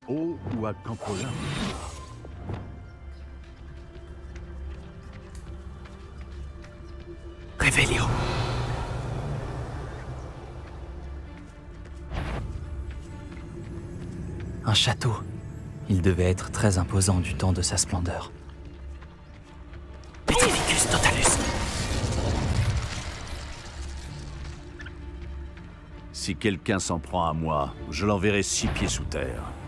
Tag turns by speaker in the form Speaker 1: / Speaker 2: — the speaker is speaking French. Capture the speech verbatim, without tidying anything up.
Speaker 1: Haut ou à Campolin?
Speaker 2: Révélio. Un château. Il devait être très imposant du temps de sa splendeur. Petrificus totalus.
Speaker 1: Si quelqu'un s'en prend à moi, je l'enverrai six pieds sous terre.